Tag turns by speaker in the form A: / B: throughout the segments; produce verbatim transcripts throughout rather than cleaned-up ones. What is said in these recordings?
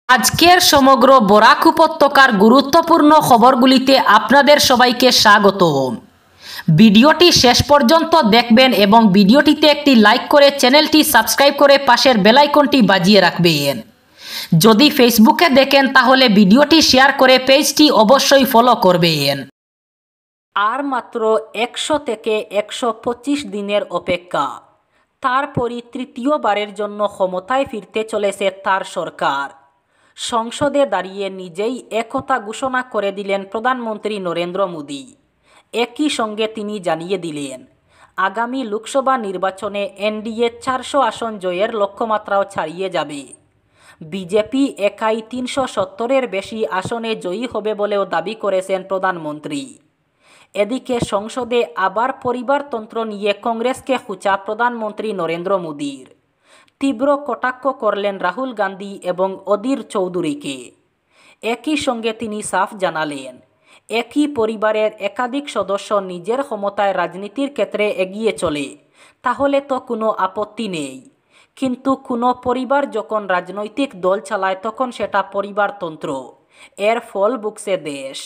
A: আজকের সমগ্র বরাক উপত্যকার গুরুত্বপূর্ণ খবরগুলিতে আপনাদের সবাইকে স্বাগত। ভিডিওটি শেষ পর্যন্ত দেখবেন এবং ভিডিওটিতে একটি লাইক করে চ্যানেলটি সাবস্ক্রাইব করে পাশের বেল আইকনটি বাজিয়ে রাখবেন। যদি ফেসবুকে দেখেন তাহলে ভিডিওটি শেয়ার করে পেজটি অবশ্যই ফলো করবেন। আর মাত্র একশো থেকে একশো পঁচিশ দিনের অপেক্ষা, তারপরই তৃতীয়বারের জন্য ক্ষমতায় ফিরতে চলেছে তার সরকার। সংসদে দাঁড়িয়ে নিজেই একথা ঘোষণা করে দিলেন প্রধানমন্ত্রী নরেন্দ্র মোদী। একই সঙ্গে তিনি জানিয়ে দিলেন, আগামী লোকসভা নির্বাচনে এনডিএ চারশো আসন জয়ের লক্ষ্যমাত্রাও ছাড়িয়ে যাবে। বিজেপি একাই তিনশো সত্তরের বেশি আসনে জয়ী হবে বলেও দাবি করেছেন প্রধানমন্ত্রী। এদিকে সংসদে আবার পরিবারতন্ত্র নিয়ে কংগ্রেসকে খুঁচা প্রধানমন্ত্রী নরেন্দ্র মোদীর। তীব্র কটাক্ষ করলেন রাহুল গান্ধী এবং অধীর চৌধুরীকে। একই সঙ্গে তিনি সাফ জানালেন, একই পরিবারের একাধিক সদস্য নিজের ক্ষমতায় রাজনীতির ক্ষেত্রে এগিয়ে চলে তাহলে তো কোনো আপত্তি নেই, কিন্তু কোনো পরিবার যখন রাজনৈতিক দল চালায় তখন সেটা পরিবারতন্ত্র। এর ফল ভুগছে দেশ।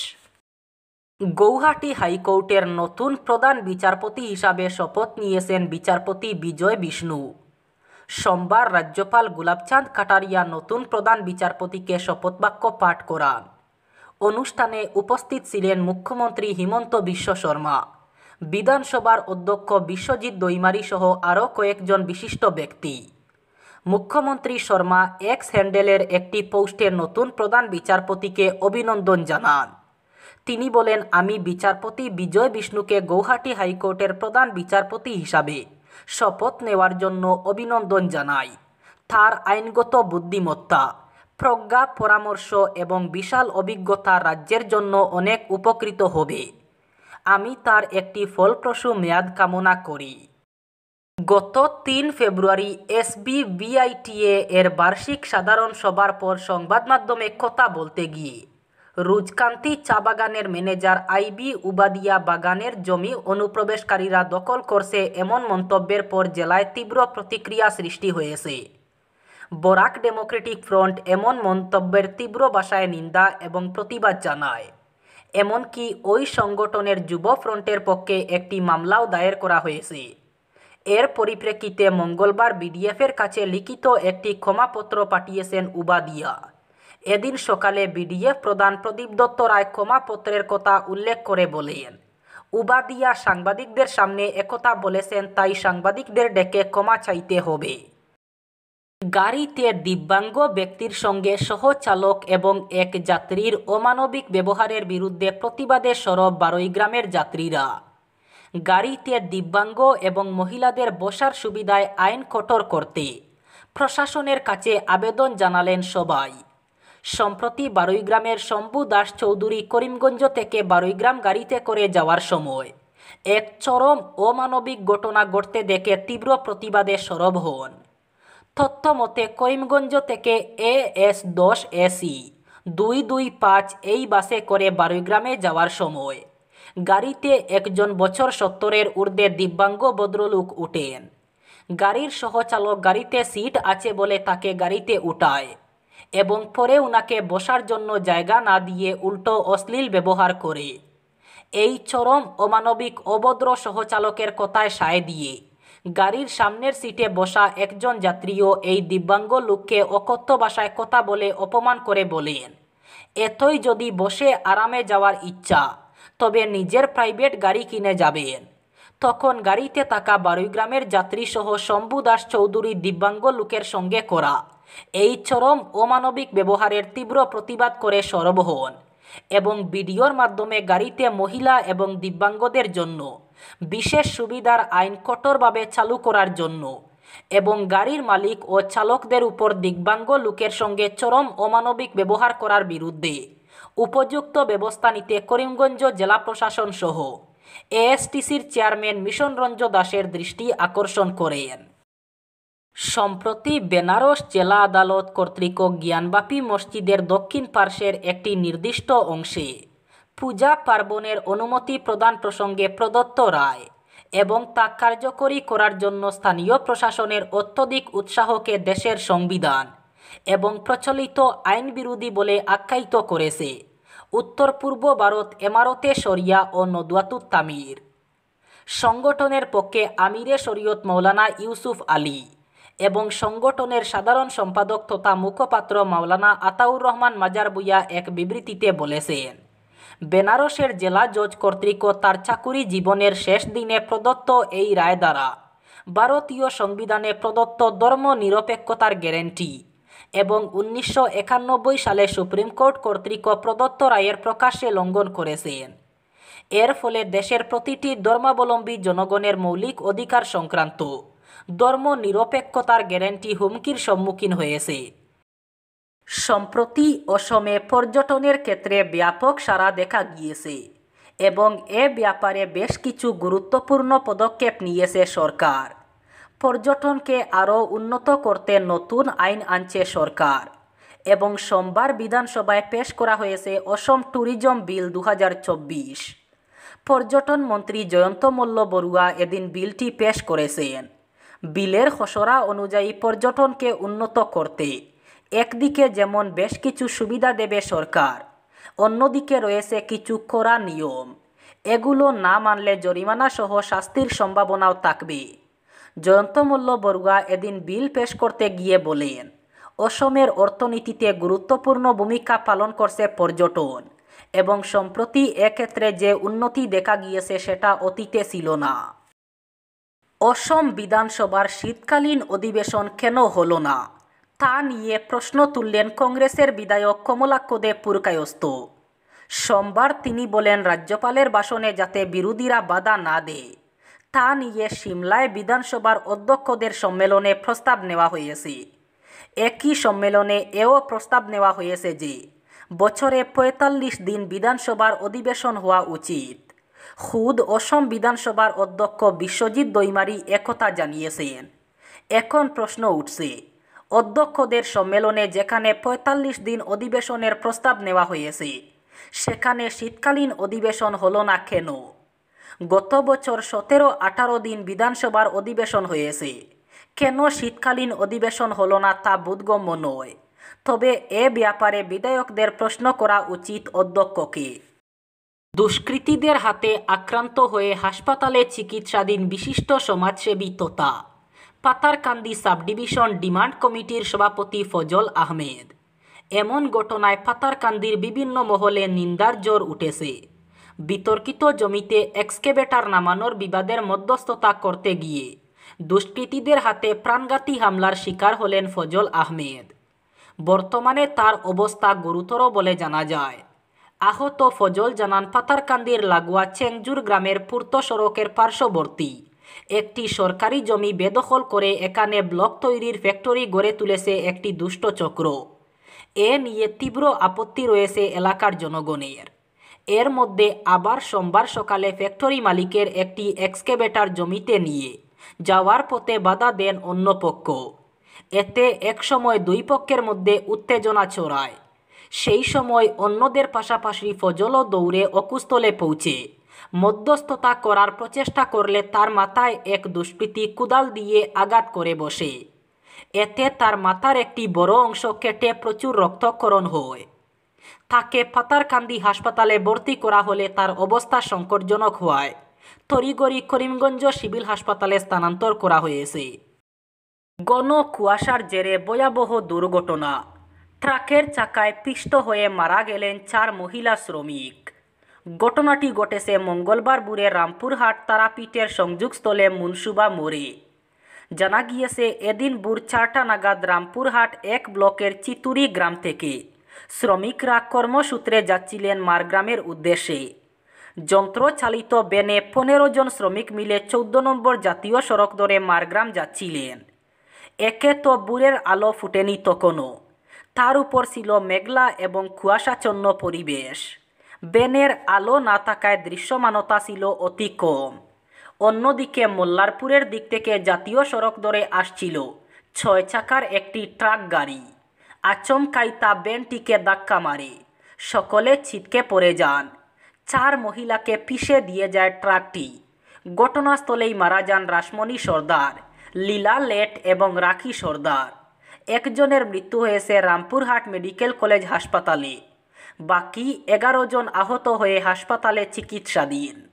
A: গৌহাটি হাইকোর্টের নতুন প্রধান বিচারপতি হিসাবে শপথ নিয়েছেন বিচারপতি বিজয় বিষ্ণু। সোমবার রাজ্যপাল গুলাবচাঁদ কাটারিয়া নতুন প্রধান বিচারপতিকে শপথবাক্য পাঠ করান। অনুষ্ঠানে উপস্থিত ছিলেন মুখ্যমন্ত্রী হিমন্ত বিশ্ব শর্মা, বিধানসভার অধ্যক্ষ বিশ্বজিৎ দৈমারি সহ আরও কয়েকজন বিশিষ্ট ব্যক্তি। মুখ্যমন্ত্রী শর্মা এক্স হ্যান্ডেলের একটি পোস্টে নতুন প্রধান বিচারপতিকে অভিনন্দন জানান। তিনি বলেন, আমি বিচারপতি বিজয় বিষ্ণুকে গৌহাটি হাইকোর্টের প্রধান বিচারপতি হিসাবে শপথ নেওয়ার জন্য অভিনন্দন জানাই। তার আইনগত বুদ্ধিমত্তা, প্রজ্ঞা, পরামর্শ এবং বিশাল অভিজ্ঞতা রাজ্যের জন্য অনেক উপকৃত হবে। আমি তার একটি ফলপ্রসূ মেয়াদ কামনা করি। গত তিন ফেব্রুয়ারি এসবিবিআইটিএ এর বার্ষিক সাধারণ সভার পর সংবাদ মাধ্যমে কথা বলতে গিয়ে রুজকান্তি চা বাগানের ম্যানেজার আইবি উবাদিয়া বাগানের জমি অনুপ্রবেশকারীরা দখল করছে এমন মন্তব্যের পর জেলায় তীব্র প্রতিক্রিয়া সৃষ্টি হয়েছে। বরাক ডেমোক্রেটিক ফ্রন্ট এমন মন্তব্যের তীব্র ভাষায় নিন্দা এবং প্রতিবাদ জানায়। এমনকি ওই সংগঠনের যুব ফ্রন্টের পক্ষে একটি মামলাও দায়ের করা হয়েছে। এর পরিপ্রেক্ষিতে মঙ্গলবার বিডিএফের কাছে লিখিত একটি ক্ষমাপত্র পাঠিয়েছেন উবাদিয়া। এদিন সকালে বিডিএফ প্রধান প্রদীপ দত্ত রায় ক্ষমাপত্রের কথা উল্লেখ করে বলেন, উবাদিয়া সাংবাদিকদের সামনে একথা বলেছেন তাই সাংবাদিকদের ডেকে ক্ষমা চাইতে হবে। গাড়িতে দিব্যাঙ্গ ব্যক্তির সঙ্গে সহচালক এবং এক যাত্রীর অমানবিক ব্যবহারের বিরুদ্ধে প্রতিবাদে সরব বারৈগ্রামের যাত্রীরা। গাড়িতে দিব্যাঙ্গ এবং মহিলাদের বসার সুবিধায় আইন কঠোর করতে প্রশাসনের কাছে আবেদন জানালেন সবাই। সম্প্রতি বারৈগ্রামের শম্ভু দাস চৌধুরী করিমগঞ্জ থেকে বারৈগ্রাম গাড়িতে করে যাওয়ার সময় এক চরম অমানবিক ঘটনা ঘটতে দেখে তীব্র প্রতিবাদে সরব হন। তথ্য মতে করিমগঞ্জ থেকে এ এস দশ এসি দুই দুই পাঁচ এই বাসে করে বারৈগ্রামে যাওয়ার সময় গাড়িতে একজন বছর সত্তরের ঊর্ধ্বে দিব্যাঙ্গ ভদ্রলোক উঠেন। গাড়ির সহচালক গাড়িতে সিট আছে বলে তাকে গাড়িতে উঠায় এবং পরে উনাকে বসার জন্য জায়গা না দিয়ে উল্টো অশ্লীল ব্যবহার করে। এই চরম অমানবিক অভদ্র সহচালকের কথায় সায় দিয়ে গাড়ির সামনের সিটে বসা একজন যাত্রীও এই দিব্যাঙ্গ লোককে অকথ্য ভাষায় কথা বলে অপমান করে বলেন, এতই যদি বসে আরামে যাওয়ার ইচ্ছা তবে নিজের প্রাইভেট গাড়ি কিনে যাবেন। তখন গাড়িতে থাকা বারৈগ্রামের যাত্রীসহ শম্ভু দাস চৌধুরী দিব্যাঙ্গ লোকের সঙ্গে করা এই চরম অমানবিক ব্যবহারের তীব্র প্রতিবাদ করে সরব হন এবং ভিডিওর মাধ্যমে গাড়িতে মহিলা এবং দিব্যাঙ্গদের জন্য বিশেষ সুবিধার আইন কঠোরভাবে চালু করার জন্য এবং গাড়ির মালিক ও চালকদের উপর দিব্যাঙ্গ লোকের সঙ্গে চরম অমানবিক ব্যবহার করার বিরুদ্ধে উপযুক্ত ব্যবস্থা নিতে করিমগঞ্জ জেলা প্রশাসন সহ এএসটিসির চেয়ারম্যান মিশন রঞ্জ দাসের দৃষ্টি আকর্ষণ করেন। সম্প্রতি বেনারস জেলা আদালত কর্তৃক জ্ঞানবাপী মসজিদের দক্ষিণ পার্শ্বের একটি নির্দিষ্ট অংশে পূজা পার্বণের অনুমতি প্রদান প্রসঙ্গে প্রদত্ত রায় এবং তা কার্যকরী করার জন্য স্থানীয় প্রশাসনের অত্যধিক উৎসাহকে দেশের সংবিধান এবং প্রচলিত আইন বিরোধী বলে আখ্যায়িত করেছে। উত্তর পূর্ব ভারত এমারতে শরিয়া ও নদওয়াতুত তামির। সংগঠনের পক্ষে আমিরে শরীয়ত মৌলানা ইউসুফ আলী এবং সংগঠনের সাধারণ সম্পাদক তথা মুখপাত্র মাওলানা আতাউর রহমান মাজার ভূঁইয়া এক বিবৃতিতে বলেছেন, বেনারসের জেলা জজ কর্তৃক তার চাকুরি জীবনের শেষ দিনে প্রদত্ত এই রায় দ্বারা ভারতীয় সংবিধানে প্রদত্ত ধর্ম নিরপেক্ষতার গ্যারেন্টি এবং উনিশশো একানব্বই সালে সুপ্রিম কোর্ট কর্তৃক প্রদত্ত রায়ের প্রকাশ্যে লঙ্ঘন করেছেন। এর ফলে দেশের প্রতিটি ধর্মাবলম্বী জনগণের মৌলিক অধিকার সংক্রান্ত ধর্ম নিরপেক্ষতার গ্যারেন্টি হুমকির সম্মুখীন হয়েছে। সম্প্রতি অসমে পর্যটনের ক্ষেত্রে ব্যাপক সাড়া দেখা গিয়েছে এবং এ ব্যাপারে বেশ কিছু গুরুত্বপূর্ণ পদক্ষেপ নিয়েছে সরকার। পর্যটনকে আরও উন্নত করতে নতুন আইন আনছে সরকার এবং সোমবার বিধানসভায় পেশ করা হয়েছে অসম ট্যুরিজম বিল দু হাজার চব্বিশ। পর্যটন মন্ত্রী জয়ন্ত মল্ল বড়ুয়া এদিন বিলটি পেশ করেছেন। বিলের খসড়া অনুযায়ী পর্যটনকে উন্নত করতে একদিকে যেমন বেশ কিছু সুবিধা দেবে সরকার, অন্যদিকে রয়েছে কিছু কড়া নিয়ম। এগুলো না মানলে জরিমানা সহ শাস্তির সম্ভাবনাও থাকবে। জয়ন্ত মল্ল বড়ুয়া এদিন বিল পেশ করতে গিয়ে বলেন, অসমের অর্থনীতিতে গুরুত্বপূর্ণ ভূমিকা পালন করছে পর্যটন এবং সম্প্রতি এক্ষেত্রে যে উন্নতি দেখা গিয়েছে সেটা অতীতে ছিল না। অসম বিধানসভার শীতকালীন অধিবেশন কেন হলো না তা নিয়ে প্রশ্ন তুললেন কংগ্রেসের বিধায়ক কমলাক্ষ দেব পুরকায়স্থ। সোমবার তিনি বলেন, রাজ্যপালের ভাষণে যাতে বিরোধীরা বাধা না দেয় তা নিয়ে সিমলায় বিধানসভার অধ্যক্ষদের সম্মেলনে প্রস্তাব নেওয়া হয়েছে। একই সম্মেলনে এও প্রস্তাব নেওয়া হয়েছে যে বছরে পঁয়তাল্লিশ দিন বিধানসভার অধিবেশন হওয়া উচিত। খুদ অসম বিধানসভার অধ্যক্ষ বিশ্বজিৎ দৈমারি একথা জানিয়েছেন। এখন প্রশ্ন উঠছে, অধ্যক্ষদের সম্মেলনে যেখানে পঁয়তাল্লিশ দিন অধিবেশনের প্রস্তাব নেওয়া হয়েছে সেখানে শীতকালীন অধিবেশন হলো না কেন? গত বছর সতেরো আঠারো দিন বিধানসভার অধিবেশন হয়েছে, কেন শীতকালীন অধিবেশন হলো না তা বোধগম্য নয়। তবে এ ব্যাপারে বিধায়কদের প্রশ্ন করা উচিত অধ্যক্ষকে। দুষ্কৃতীদের হাতে আক্রান্ত হয়ে হাসপাতালে চিকিৎসাধীন বিশিষ্ট সমাজসেবী তথা পাতারকান্দি সাব ডিভিশন ডিমান্ড কমিটির সভাপতি ফজল আহমেদ। এমন ঘটনায় পাতারকান্দির বিভিন্ন মহলে নিন্দার জ্বর উঠেছে। বিতর্কিত জমিতে এক্সকেভেটর নামানোর বিবাদের মধ্যস্থতা করতে গিয়ে দুষ্কৃতীদের হাতে প্রাণঘাতী হামলার শিকার হলেন ফজল আহমেদ। বর্তমানে তার অবস্থা গুরুতর বলে জানা যায়। আহত ফজল জানান, পাতারকান্দির লাগোয়া চেংজুর গ্রামের পূর্ত সড়কের পার্শ্ববর্তী একটি সরকারি জমি বেদখল করে এখানে ব্লক তৈরির ফ্যাক্টরি গড়ে তুলেছে একটি দুষ্ট চক্র। এ নিয়ে তীব্র আপত্তি রয়েছে এলাকার জনগণের। এর মধ্যে আবার সোমবার সকালে ফ্যাক্টরি মালিকের একটি এক্সকেভেটর জমিতে নিয়ে যাওয়ার পথে বাধা দেন অন্য পক্ষ। এতে একসময় দুই পক্ষের মধ্যে উত্তেজনা ছড়ায়। সেই সময় অন্যদের পাশাপাশি ফজলও দৌড়ে অকুস্থলে পৌঁছে মধ্যস্থতা করার প্রচেষ্টা করলে তার মাথায় এক দুষ্কৃতী কুদাল দিয়ে আঘাত করে বসে। এতে তার মাথার একটি বড় অংশ কেটে প্রচুর রক্তক্ষরণ হয়। তাকে পাতারকান্দি হাসপাতালে ভর্তি করা হলে তার অবস্থা সংকটজনক হওয়ায় তড়িঘড়ি করিমগঞ্জ সিভিল হাসপাতালে স্থানান্তর করা হয়েছে। ঘন কুয়াশার জেরে ভয়াবহ দুর্ঘটনা, ট্রাকের চাকায় পিষ্ট হয়ে মারা গেলেন চার মহিলা শ্রমিক। ঘটনাটি ঘটেছে মঙ্গলবার ভোরে রামপুরহাট তারাপীঠের সংযোগস্থলে মুনসুবা মোড়ে। জানা গিয়েছে, এদিন ভোর চারটা নাগাদ রামপুরহাট এক ব্লকের চিতুরি গ্রাম থেকে শ্রমিকরা কর্মসূত্রে যাচ্ছিলেন মারগ্রামের উদ্দেশ্যে। যন্ত্রচালিত ভ্যানে পনেরো জন শ্রমিক মিলে চৌদ্দ নম্বর জাতীয় সড়ক ধরে মারগ্রাম যাচ্ছিলেন। একে তো ভোরের আলো ফুটেনি তখনও, তার উপর ছিল মেঘলা এবং কুয়াশাচ্ছন্ন পরিবেশ। ভ্যানের আলো না থাকায় দৃশ্যমানতা ছিল অতি কম। অন্যদিকে মোল্লারপুরের দিক থেকে জাতীয় সড়ক ধরে আসছিল ছয় চাকার একটি ট্রাক গাড়ি। আচমকাই তা ভ্যানটিকে ধাক্কা মারে, সকলে ছিটকে পড়ে যান। চার মহিলাকে পিষে দিয়ে যায় ট্রাকটি। ঘটনাস্থলেই মারা যান রাসমণি সর্দার, লীলা লেট এবং রাখি সর্দার। একজনের মৃত্যু হয়েছে রামপুরহাট মেডিকেল কলেজ হাসপাতালে। বাকি এগারো জন আহত হয়ে হাসপাতালে চিকিৎসাধীন।